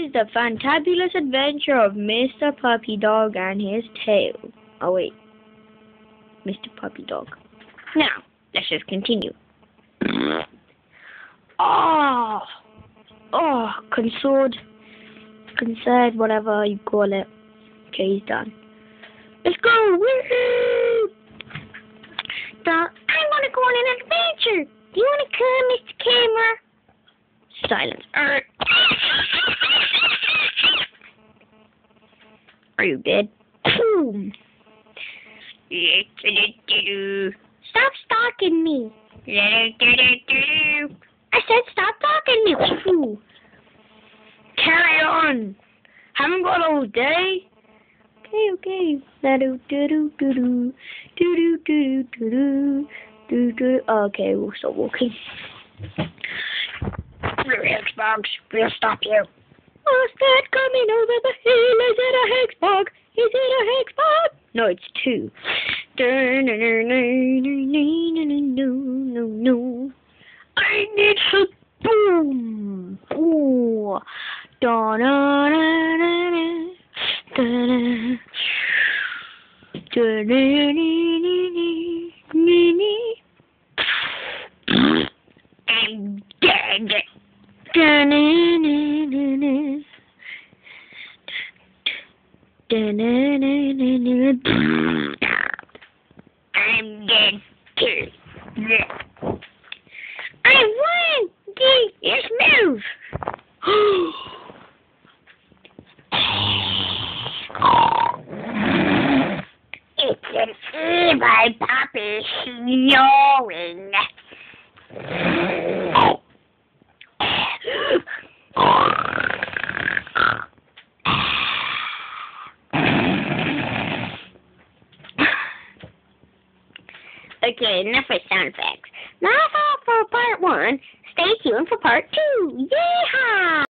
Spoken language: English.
is the fantabulous adventure of Mr. Puppy Dog and his tail. Oh wait, Mr. Puppy Dog. Now, let's just continue. Concerned, whatever you call it. Okay, he's done. Let's go! Woohoo! I want to go on an adventure. Do you want to come, Mr. Camera? Silence. Are you dead? Boom. Stop stalking me. I said stop stalking me. Carry on. Haven't got all day. Okay. Okay, we'll stop walking. Hexbug, we'll stop you. What's that coming over the hill? Is it a hexbug? Is it a hexbug? No, it's two. No. I need some boom. Boom. I'm dead. I'm dead too. I won! Let's move! It's an evil puppy snoring. Okay, enough with sound effects. That's all for part 1. Stay tuned for part 2. Yeehaw!